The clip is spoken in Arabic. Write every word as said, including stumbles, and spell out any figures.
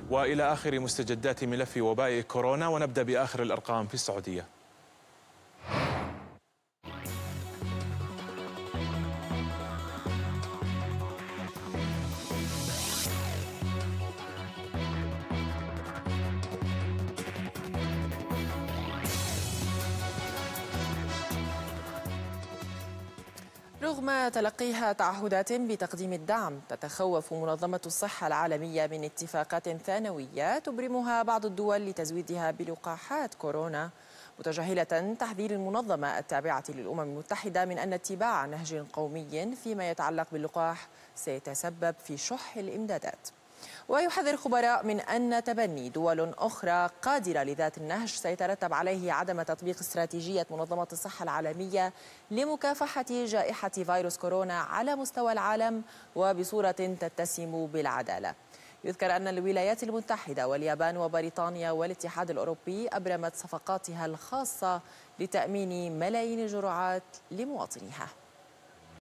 وإلى آخر مستجدات ملف وباء كورونا، ونبدأ بآخر الأرقام في السعودية. رغم تلقيها تعهدات بتقديم الدعم، تتخوف منظمة الصحة العالمية من اتفاقات ثانوية تبرمها بعض الدول لتزويدها بلقاحات كورونا، متجاهلة تحذير المنظمة التابعة للأمم المتحدة من أن اتباع نهج قومي فيما يتعلق باللقاح سيتسبب في شح الإمدادات. ويحذر خبراء من أن تبني دول أخرى قادرة لذات النهج سيترتب عليه عدم تطبيق استراتيجية منظمة الصحة العالمية لمكافحة جائحة فيروس كورونا على مستوى العالم وبصورة تتسم بالعدالة. يذكر أن الولايات المتحدة واليابان وبريطانيا والاتحاد الأوروبي أبرمت صفقاتها الخاصة لتأمين ملايين الجرعات لمواطنيها.